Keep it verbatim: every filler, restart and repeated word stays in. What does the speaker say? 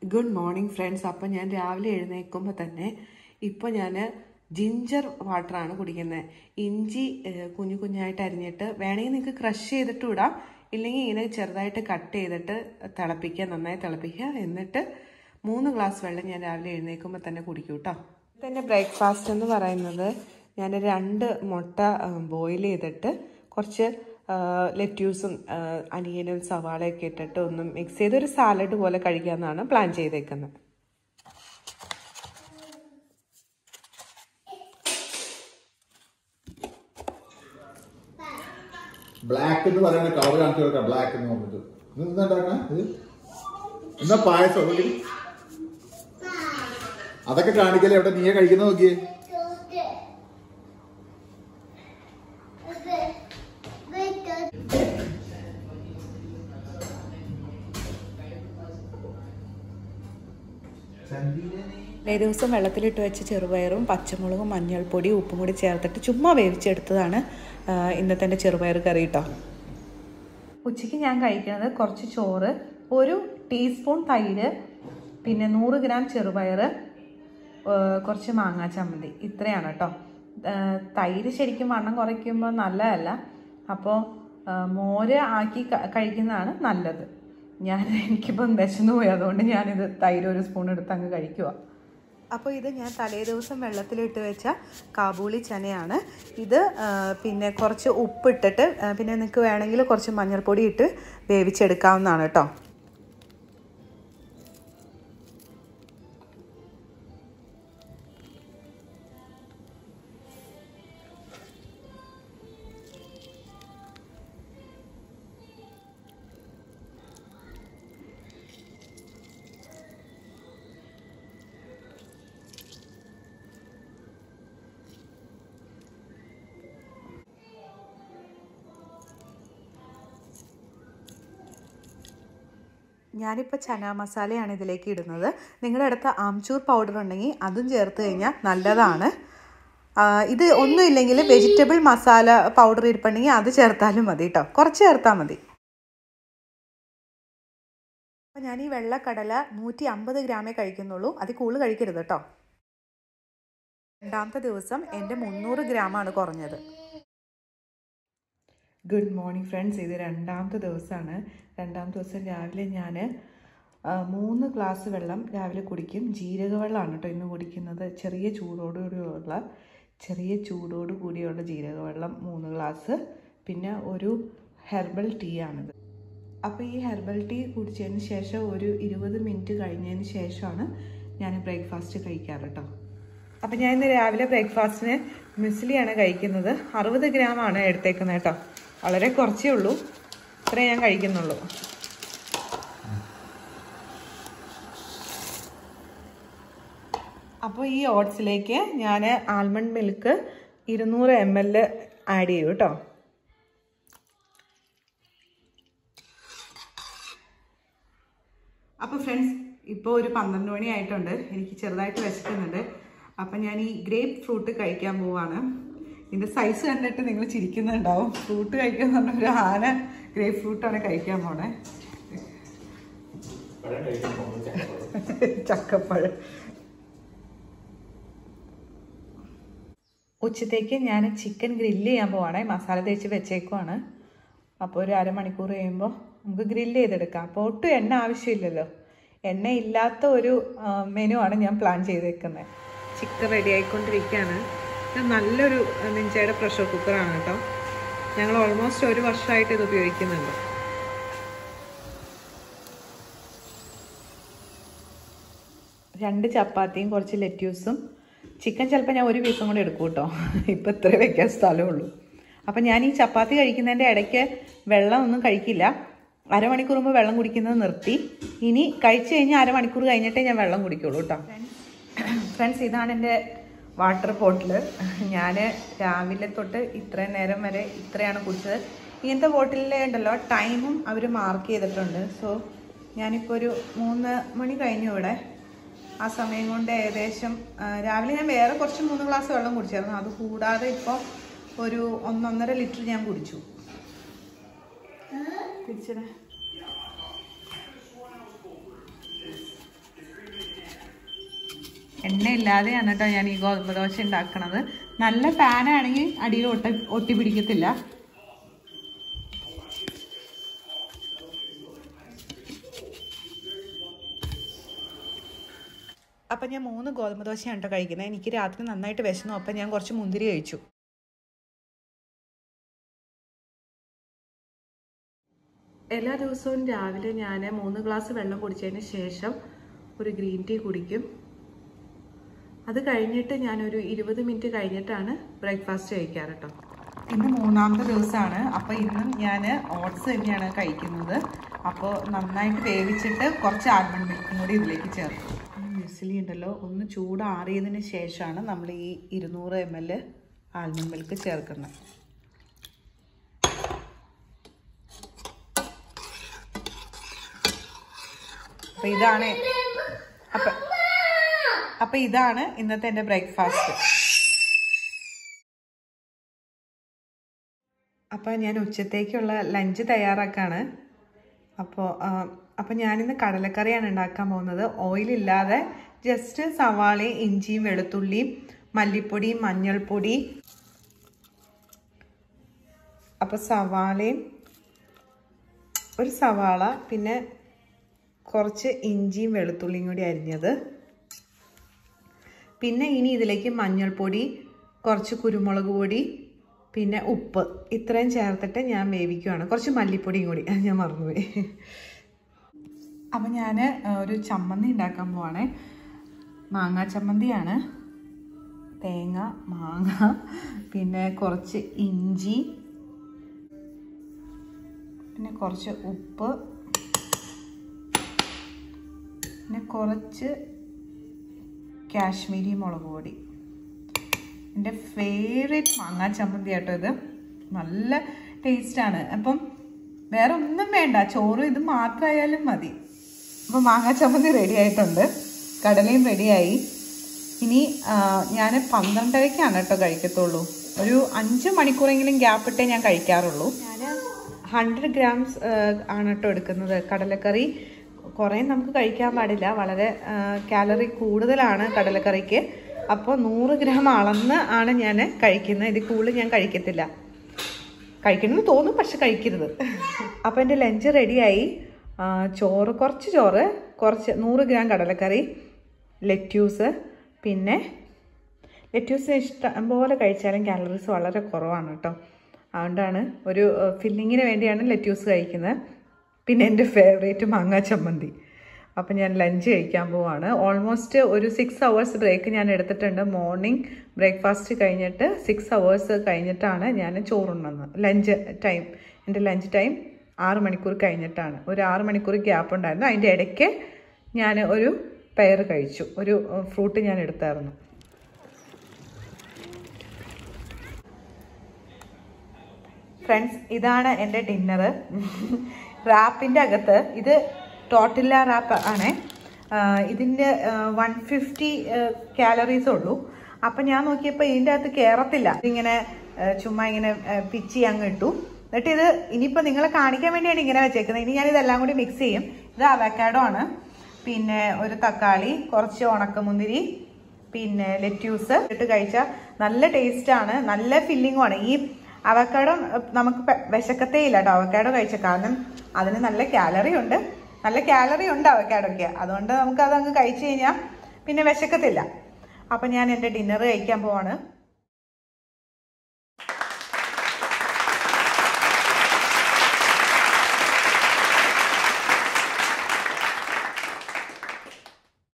Good morning friends. അപ്പോൾ ഞാൻ രാവിലെ എഴുന്നേൽക്കുമ്പോൾ തന്നെ ഇപ്പോൾ ഞാൻ ജിഞ്ചർ വാട്ടറാണ് കുടിക്കുന്നത്. ഇഞ്ചി കുഞ്ഞു കുഞ്ഞായിട്ട് അരിഞ്ഞിട്ട് വേണമെങ്കിൽ നിങ്ങൾക്ക് ക്രഷ് ചെയ്തിട്ട് ഇടാം, ഇല്ലെങ്കിൽ ഇങ്ങനെ ചെറുതായിട്ട് കട്ട് ചെയ്തിട്ട് തിളപ്പിക്കുക, നന്നായി തിളപ്പിക്കുക. എന്നിട്ട് മൂന്ന് ഗ്ലാസ് വെള്ളം ഞാൻ രാവിലെ എഴുന്നേൽക്കുമ്പോൾ തന്നെ കുടിക്കും കേട്ടോ. ഇതെൻ്റെ ബ്രേക്ക്ഫാസ്റ്റ് എന്ന് പറയുന്നത് ഞാൻ രണ്ട് മുട്ട ബോയിൽ ചെയ്തിട്ട് കുറച്ച് ലെറ്റ്യൂസും അനിയനും സവാളയൊക്കെ ഇട്ടിട്ട് ഒന്ന് മിക്സ് ചെയ്ത് ഒരു സാലഡ് പോലെ കഴിക്കാമെന്നാണ് പ്ലാൻ ചെയ്തേക്കുന്നത്. ബ്ലാക്ക് എന്ന് പറയുന്ന കളർ കാണിച്ചു കൊടുക്കാം. ബ്ലാക്ക് എന്ന് പറഞ്ഞിട്ട് എന്താ എന്താ പായസം അതൊക്കെ കാണിക്കല്ലേ? എവിടെ നീയെ കഴിക്കുന്ന നോക്കിയേ. തലേ ദിവസം വെള്ളത്തിലിട്ട് വെച്ച ചെറുപയറും പച്ചമുളകും മഞ്ഞൾപ്പൊടി ഉപ്പും കൂടി ചേർത്തിട്ട് ചുമ്മാ വേവിച്ചെടുത്തതാണ് ഇന്നത്തെ എൻ്റെ ചെറുപയർ കറി കേട്ടോ. ഉച്ചയ്ക്ക് ഞാൻ കഴിക്കുന്നത് കുറച്ച് ചോറ്, ഒരു ടീസ്പൂൺ തൈര്, പിന്നെ നൂറ് ഗ്രാം ചെറുപയർ, കുറച്ച് മാങ്ങാ ചമ്മന്തി, ഇത്രയാണ് കേട്ടോ. തൈര് ശരിക്കും വണ്ണം കുറയ്ക്കുമ്പോൾ നല്ലതല്ല, അപ്പോൾ മോര് ആക്കി കഴിക്കുന്നതാണ് നല്ലത്. ഞാൻ എനിക്കിപ്പം വിശന്നു പോയി, അതുകൊണ്ട് ഞാനിത് തൈര് ഒരു സ്പൂൺ എടുത്ത് അങ്ങ് കഴിക്കുക. അപ്പോൾ ഇത് ഞാൻ തലേ ദിവസം വെള്ളത്തിലിട്ട് വെച്ച കാബൂളി ചനയാണ്. ഇത് പിന്നെ കുറച്ച് ഉപ്പിട്ടിട്ട് പിന്നെ നിങ്ങൾക്ക് വേണമെങ്കിൽ കുറച്ച് മഞ്ഞൾപ്പൊടി ഇട്ട് വേവിച്ചെടുക്കാവുന്നതാണ് കേട്ടോ. ഞാനിപ്പോൾ ചന മസാലയാണ് ഇതിലേക്ക് ഇടുന്നത്. നിങ്ങളുടെ അടുത്ത് ആംചൂർ പൗഡർ ഉണ്ടെങ്കിൽ അതും ചേർത്ത് കഴിഞ്ഞാൽ നല്ലതാണ്. ഇത് ഒന്നുമില്ലെങ്കിൽ വെജിറ്റബിൾ മസാല പൗഡർ ഇരിപ്പുണ്ടെങ്കിൽ അത് ചേർത്താലും മതി കേട്ടോ, കുറച്ച് ചേർത്താൽ മതി. അപ്പോൾ ഞാൻ ഈ വെള്ളക്കടല നൂറ്റി അമ്പത് ഗ്രാമേ കഴിക്കുന്നുള്ളൂ, അതിൽ കൂടുതൽ കഴിക്കരുത് കേട്ടോ. രണ്ടാമത്തെ ദിവസം എൻ്റെ മുന്നൂറ് ഗ്രാമാണ് കുറഞ്ഞത്. Good morning friends. ഇത് രണ്ടാമത്തെ ദിവസമാണ്. രണ്ടാമത്തെ ദിവസം രാവിലെ ഞാൻ മൂന്ന് ഗ്ലാസ് വെള്ളം രാവിലെ കുടിക്കും. ജീരക വെള്ളമാണ് കേട്ടോ ഇന്ന് കുടിക്കുന്നത്. ചെറിയ ചൂടോടുകൂടിയുള്ള ചെറിയ ചൂടോട് കൂടിയുള്ള ജീരക വെള്ളം മൂന്ന് ഗ്ലാസ്, പിന്നെ ഒരു ഹെർബൽ ടീ ആണിത്. അപ്പോൾ ഈ ഹെർബൽ ടീ കുടിച്ചതിന് ശേഷം ഒരു ഇരുപത് മിനിറ്റ് കഴിഞ്ഞതിന് ശേഷമാണ് ഞാൻ ബ്രേക്ക്ഫാസ്റ്റ് കഴിക്കാറ് കേട്ടോ. അപ്പോൾ ഞാൻ ഇന്ന് രാവിലെ ബ്രേക്ക്ഫാസ്റ്റിന് മുസ്ലിയാണ് കഴിക്കുന്നത്. അറുപത് ഗ്രാമാണ് എടുത്തേക്കുന്നത് കേട്ടോ, വളരെ കുറച്ചേ ഉള്ളൂ, ഇത്രേ ഞാൻ കഴിക്കുന്നുള്ളൂ. അപ്പോൾ ഈ ഓട്സിലേക്ക് ഞാൻ ആൽമണ്ട് മിൽക്ക് ഇരുന്നൂറ് എം എൽ ആഡ് ചെയ്യും കേട്ടോ. അപ്പോൾ ഫ്രണ്ട്സ്, ഇപ്പോൾ ഒരു പന്ത്രണ്ട് മണി ആയിട്ടുണ്ട്, എനിക്ക് ചെറുതായിട്ട് വിശക്കുന്നുണ്ട്. അപ്പം ഞാൻ ഈ ഗ്രേപ്പ് ഫ്രൂട്ട് കഴിക്കാൻ പോവാണ്. ഇതിൻ്റെ സൈസ് കണ്ടിട്ട് നിങ്ങൾ ചിരിക്കുന്നുണ്ടാവും. ഫ്രൂട്ട് കഴിക്കാൻ പറഞ്ഞ ഒരു ആന ഗ്രേപ്പ് ഫ്രൂട്ടാണ് കഴിക്കാൻ പോണേ. ചക്കപ്പഴം. ഉച്ചത്തേക്ക് ഞാൻ ചിക്കൻ ഗ്രില്ല് ചെയ്യാൻ പോവാണേ. മസാല തേച്ച് വെച്ചേക്കുവാണ്. അപ്പോൾ ഒരു അരമണിക്കൂർ കഴിയുമ്പോൾ നമുക്ക് ഗ്രില്ല് ചെയ്തെടുക്കാം. അപ്പോൾ ഒട്ടും എണ്ണ ആവശ്യമില്ലല്ലോ. എണ്ണ ഇല്ലാത്ത ഒരു മെനു ആണ് ഞാൻ പ്ലാൻ ചെയ്തേക്കുന്നത്. ചിക്കൻ റെഡി ആയിക്കൊണ്ടിരിക്കുകയാണ്. ഇത് നല്ലൊരു നിഞ്ചയുടെ പ്രഷർ കുക്കറാണ് കേട്ടോ. ഞങ്ങൾ ഓൾമോസ്റ്റ് ഒരു വർഷമായിട്ട് ഇത് ഉപയോഗിക്കുന്നുണ്ട്. രണ്ട് ചപ്പാത്തിയും കുറച്ച് ലെറ്റ്യൂസും, ചിക്കൻ ചിലപ്പോൾ ഞാൻ ഒരു പീസും കൂടെ എടുക്കും കേട്ടോ, ഇപ്പം ഇത്രേ വയ്ക്കാൻ സ്ഥലമുള്ളൂ. അപ്പം ഞാൻ ഈ ചപ്പാത്തി കഴിക്കുന്നതിൻ്റെ ഇടയ്ക്ക് വെള്ളം ഒന്നും കഴിക്കില്ല. അരമണിക്കൂർ മുമ്പ് വെള്ളം കുടിക്കുന്നത് നിർത്തി. ഇനി കഴിച്ചു കഴിഞ്ഞാൽ അരമണിക്കൂർ കഴിഞ്ഞിട്ടേ ഞാൻ വെള്ളം കുടിക്കുള്ളൂ കേട്ടോ. ഫ്രണ്ട്സ്, ഇതാണ് എൻ്റെ വാട്ടർ ബോട്ടിൽ. ഞാൻ രാവിലെ തൊട്ട് ഇത്രയും നേരം വരെ ഇത്രയാണ് കുടിച്ചത്. ഇങ്ങനത്തെ ബോട്ടിലിൽ ഉണ്ടല്ലോ ടൈമും അവർ മാർക്ക് ചെയ്തിട്ടുണ്ട്. സോ ഞാനിപ്പോൾ ഒരു മൂന്ന് മണി കഴിഞ്ഞു ഇവിടെ. ആ സമയം കൊണ്ട് ഏകദേശം രാവിലെ ഞാൻ വേറെ കുറച്ച് മൂന്ന് ഗ്ലാസ് വെള്ളം കുടിച്ചായിരുന്നു. അത് കൂടാതെ ഇപ്പോൾ ഒരു ഒന്നൊന്നര ലിറ്റർ ഞാൻ കുടിച്ചു. തിരിച്ചത് എണ്ണ ഇല്ലാതെയാണ് കേട്ടോ ഞാൻ ഈ ഗോതമ്പ് ദോശ ഉണ്ടാക്കണത്. നല്ല പാനാണെങ്കിൽ അടിയിൽ ഒട്ടി ഒട്ടി പിടിക്കത്തില്ല. അപ്പം ഞാൻ മൂന്ന് ഗോതമ്പ് ദോശയാണ് കേട്ടോ കഴിക്കുന്നത്. എനിക്ക് രാത്രി നന്നായിട്ട് വിശന്നു. അപ്പം ഞാൻ കുറച്ച് മുന്തിരി കഴിച്ചു. എല്ലാ ദിവസവും രാവിലെ ഞാൻ മൂന്ന് ഗ്ലാസ് വെള്ളം കുടിച്ചതിന് ശേഷം ഒരു ഗ്രീൻ ടീ കുടിക്കും. അത് കഴിഞ്ഞിട്ട് ഞാനൊരു ഇരുപത് മിനിറ്റ് കഴിഞ്ഞിട്ടാണ് ബ്രേക്ക്ഫാസ്റ്റ് കഴിക്കാറ് കേട്ടോ. ഇന്ന് മൂന്നാമത്തെ ദിവസമാണ്. അപ്പോൾ ഇന്നും ഞാൻ ഓട്സ് തന്നെയാണ് കഴിക്കുന്നത്. അപ്പോൾ നന്നായിട്ട് വേവിച്ചിട്ട് കുറച്ച് ആൽമണ്ട് മിൽക്കും കൂടി ഇതിലേക്ക് ചേർക്കും. മ്യൂസ്ലി ഉണ്ടല്ലോ, ഒന്ന് ചൂടാറിയതിന് ശേഷമാണ് നമ്മൾ ഈ ഇരുന്നൂറ് എം എൽ ആൽമണ്ട് മിൽക്ക് ചേർക്കുന്നത്. അപ്പം ഇതാണ് അപ്പം അപ്പം ഇതാണ് ഇന്നത്തെ എൻ്റെ ബ്രേക്ക്ഫാസ്റ്റ്. അപ്പോൾ ഞാൻ ഉച്ചത്തേക്കുള്ള ലഞ്ച് തയ്യാറാക്കാണ്. അപ്പോൾ അപ്പോൾ ഞാനിന്ന് കടലക്കറിയാണ് ഉണ്ടാക്കാൻ പോകുന്നത്. ഓയിലില്ലാതെ ജസ്റ്റ് സവാളയും ഇഞ്ചിയും വെളുത്തുള്ളിയും മല്ലിപ്പൊടി മഞ്ഞൾപ്പൊടി. അപ്പോൾ സവാളയും ഒരു സവാള, പിന്നെ കുറച്ച് ഇഞ്ചിയും വെളുത്തുള്ളിയും കൂടി അരിഞ്ഞത്, പിന്നെ ഇനി ഇതിലേക്ക് മഞ്ഞൾപ്പൊടി, കുറച്ച് കുരുമുളക് പൊടി, പിന്നെ ഉപ്പ്, ഇത്രയും ചേർത്തിട്ട് ഞാൻ വേവിക്കുകയാണ്. കുറച്ച് മല്ലിപ്പൊടിയും കൂടി ഞാൻ മറന്നുപോയി. അപ്പം ഞാൻ ഒരു ചമ്മന്തി ഉണ്ടാക്കാൻ പോവാണേ. മാങ്ങാ ചമ്മന്തിയാണ്. തേങ്ങ, മാങ്ങ, പിന്നെ കുറച്ച് ഇഞ്ചി, പിന്നെ കുറച്ച് ഉപ്പ്, പിന്നെ കുറച്ച് കാശ്മീരി മുളക് പൊടി. എൻ്റെ ഫേവറേറ്റ് മാങ്ങാ ചമ്മന്തി ആട്ടോ ഇത്. നല്ല ടേസ്റ്റാണ്. അപ്പം വേറെ ഒന്നും വേണ്ട, ചോറും ഇത് മാത്രമായാലും മതി. അപ്പോൾ മാങ്ങാ ചമ്മന്തി റെഡി ആയിട്ടുണ്ട്, കടലയും റെഡിയായി. ഇനി ഞാൻ പന്ത്രണ്ടരയ്ക്കാണ് കേട്ടോ കഴിക്കത്തുള്ളൂ. ഒരു അഞ്ച് മണിക്കൂറെങ്കിലും ഗ്യാപ്പ് ഇട്ടേ ഞാൻ കഴിക്കാറുള്ളൂ. ഞാൻ ഹൺഡ്രഡ് ഗ്രാംസ് ആണ് കേട്ടോ എടുക്കുന്നത് കടലക്കറി. കുറേ നമുക്ക് കഴിക്കാൻ പാടില്ല, വളരെ കാലറി കൂടുതലാണ് കടലക്കറിക്ക്. അപ്പോൾ നൂറ് ഗ്രാം അളന്ന് ആണ് ഞാൻ കഴിക്കുന്നത്. ഇത് കൂടുതൽ ഞാൻ കഴിക്കത്തില്ല. കഴിക്കണമെന്ന് തോന്നും, പക്ഷെ കഴിക്കരുത്. അപ്പോൾ എൻ്റെ ലഞ്ച് റെഡിയായി. ചോറ്, കുറച്ച് ചോറ്, കുറച്ച് നൂറ് ഗ്രാം കടലക്കറി, ലെറ്റ്യൂസ്. പിന്നെ ലെറ്റ്യൂസ് ഇഷ്ടം പോലെ കഴിച്ചാലും കാലറീസ് വളരെ കുറവാണ് കേട്ടോ. അതുകൊണ്ടാണ് ഒരു ഫില്ലിങ്ങിന് വേണ്ടിയാണ് ലെറ്റ്യൂസ് കഴിക്കുന്നത്. പിന്നെ എൻ്റെ ഫേവറേറ്റ് മാങ്ങാ ചമ്മന്തി. അപ്പം ഞാൻ ലഞ്ച് കഴിക്കാൻ പോവാണ്. ഓൾമോസ്റ്റ് ഒരു സിക്സ് അവേഴ്സ് ബ്രേക്ക് ഞാൻ എടുത്തിട്ടുണ്ട്. മോർണിംഗ് ബ്രേക്ക്ഫാസ്റ്റ് കഴിഞ്ഞിട്ട് സിക്സ് അവേഴ്സ് കഴിഞ്ഞിട്ടാണ് ഞാൻ ചോറുണ്ണുന്നത്. ലഞ്ച് ടൈം, എൻ്റെ ലഞ്ച് ടൈം ആറ് മണിക്കൂർ കഴിഞ്ഞിട്ടാണ്. ഒരു ആറ് മണിക്കൂർ ഗ്യാപ്പ് ഉണ്ടായിരുന്നു. അതിൻ്റെ ഇടയ്ക്ക് ഞാൻ ഒരു പെയർ കഴിച്ചു, ഒരു ഫ്രൂട്ട് ഞാൻ എടുത്തായിരുന്നു. ഫ്രണ്ട്സ്, ഇതാണ് എൻ്റെ ഡിന്നറ്. റാപ്പിൻ്റെ അകത്ത് ഇത് ടോട്ടില്ല റാപ്പ് ആണ്. ഇതിൻ്റെ വൺ ഫിഫ്റ്റി കാലറീസ് ഉള്ളൂ. അപ്പം ഞാൻ നോക്കിയപ്പോൾ ഇതിൻ്റെ അകത്ത് കയറത്തില്ല. ഇതിങ്ങനെ ചുമ്മാ ഇങ്ങനെ പിച്ചി അങ്ങ് ഇട്ടു. എന്നിട്ട് ഇത് ഇനിയിപ്പോൾ നിങ്ങളെ കാണിക്കാൻ വേണ്ടിയാണ് ഇങ്ങനെ വെച്ചേക്കുന്നത്. ഇനി ഞാനിതെല്ലാം കൂടി മിക്സ് ചെയ്യും. ഇത് അവക്കാഡോ ആണ്, പിന്നെ ഒരു തക്കാളി, കുറച്ച് ഉണക്കമുന്തിരി, പിന്നെ ലെറ്റ്യൂസ് ഇട്ട് കഴിച്ചാൽ നല്ല ടേസ്റ്റാണ്, നല്ല ഫില്ലിങ്ങുമാണ്. ഈ അവക്കാഡോ നമുക്ക് വിശക്കത്തേ ഇല്ല കേട്ടോ അവക്കാഡോ കഴിച്ച, കാരണം അതിന് നല്ല കാലറി ഉണ്ട്. നല്ല കാലറി ഉണ്ട് അവക്കാഡോയ്ക്ക്. അതുകൊണ്ട് നമുക്കതങ്ങ് കഴിച്ചു കഴിഞ്ഞാൽ പിന്നെ വിശക്കത്തില്ല. അപ്പം ഞാൻ എൻ്റെ ഡിന്നർ കഴിക്കാൻ പോവാണ്.